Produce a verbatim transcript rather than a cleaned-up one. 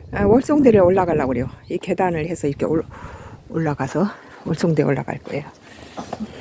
아, 월송대를 올라가려고 그래요. 이 계단을 해서 이렇게 올, 올라가서 월송대 올라갈 거예요.